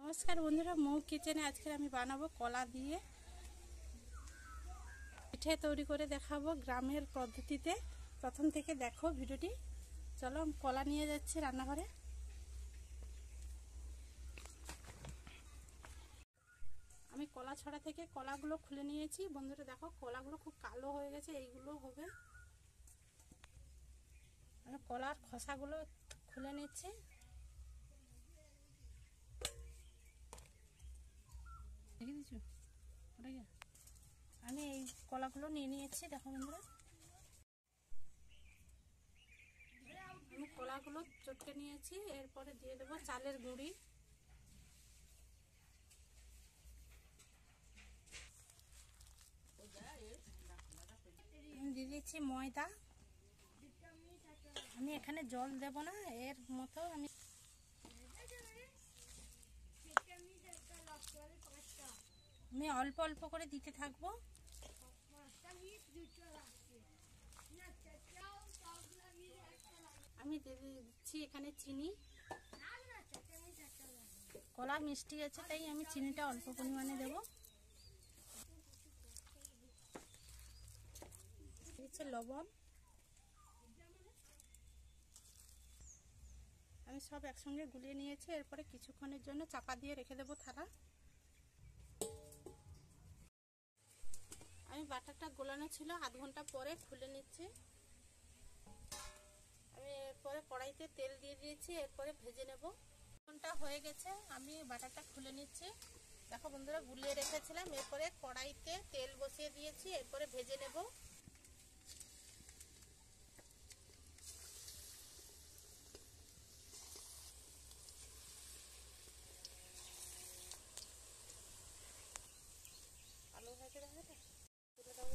নমস্কার বন্ধুরা, মৌ কিচেনে আজকে আমি বানাবো কলা দিয়ে পিঠে তৈরি করে দেখাবো গ্রামের পদ্ধতিতে। প্রথম থেকে দেখো ভিডিওটি। চলো কলা নিয়ে যাচ্ছি রান্নাঘরে। আমি কলা ছড়া থেকে কলাগুলো খুলে নিয়েছি। বন্ধুরা দেখো, কলাগুলো খুব কালো হয়ে গেছে। এইগুলো হবে, আমি কলার খোসাগুলো খুলে নিচ্ছি। আমি এই কলাগুলো নিয়ে নিয়েছি। দেখো বন্ধুরা, আমি কলাগুলো চটকে নিয়েছি। এরপরে দিয়ে দেবো চালের গুঁড়ি, দিয়ে দিচ্ছি ময়দা। আমি এখানে জল দেব না, এর মতো আমি অল্প অল্প করে দিতে থাকবো। আমি দিয়ে দিচ্ছি এখানে চিনি। কলা মিষ্টি আছে, তাই আমি চিনিটা অল্প পরিমাণে দেব। দিচ্ছি লবণ। আমি সব একসঙ্গে গুলিয়ে নিয়েছি। এরপরে কিছুক্ষণের জন্য চাপা দিয়ে রেখে দেবো থালা। আমি বাটারটা গোলানো ছিল, আধ ঘন্টা পরে খুলে নিচ্ছি। আমি এরপরে কড়াইতে তেল দিয়ে দিয়েছি, এরপরে ভেজে নেব। ঘন্টা হয়ে গেছে, আমি বাটারটা খুলে নিচ্ছি। দেখো বন্ধুরা, গুলিয়ে রেখেছিলাম। এরপরে কড়াইতে তেল বসিয়ে দিয়েছি, এরপরে ভেজে নেব। আলু ভেজে দেবো, তুলে দেবো।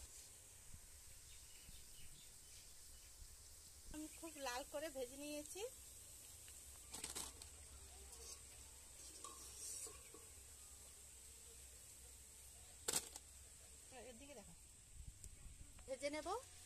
আমি খুব লাল করে ভেজে নিয়েছি। এদিকে দেখো, ভেজে নেব।